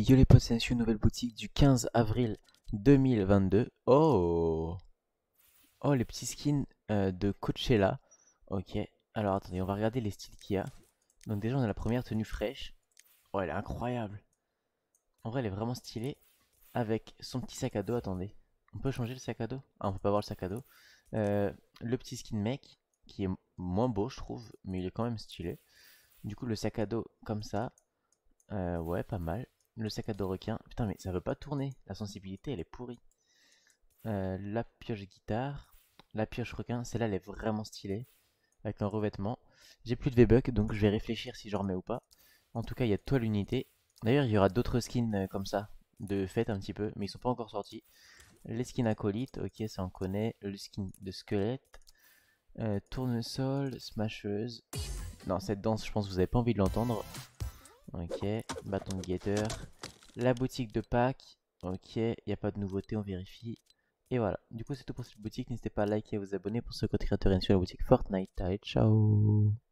Yo les potes, c'est une nouvelle boutique du 15 avril 2022. Oh! Oh, les petits skins de Coachella. Ok. Alors attendez, on va regarder les styles qu'il y a. Donc déjà, on a la première tenue fraîche. Oh, elle est incroyable. En vrai, elle est vraiment stylée. Avec son petit sac à dos. Attendez. On peut changer le sac à dos? Ah, on peut pas voir le sac à dos. Le petit skin mec, qui est moins beau, je trouve. Mais il est quand même stylé. Du coup, le sac à dos comme ça. Ouais, pas mal. Le sac à dos requin. Putain, mais ça veut pas tourner. La sensibilité, elle est pourrie. La pioche guitare. La pioche requin. Celle-là, elle est vraiment stylée. Avec un revêtement. J'ai plus de V-Bucks, donc je vais réfléchir si j'en remets ou pas. En tout cas, il y a toi l'unité. D'ailleurs, il y aura d'autres skins comme ça. De fête un petit peu. Mais ils sont pas encore sortis. Les skins acolytes. Ok, ça on connaît. Le skin de squelette. Tournesol. Smasheuse. Non, cette danse, je pense que vous avez pas envie de l'entendre. Ok, bâton de guetteur. La boutique de Pâques. Ok, il n'y a pas de nouveauté, on vérifie. Et voilà, du coup c'est tout pour cette boutique. N'hésitez pas à liker et à vous abonner pour ce code créateur et sur la boutique Fortnite. Allez, ciao!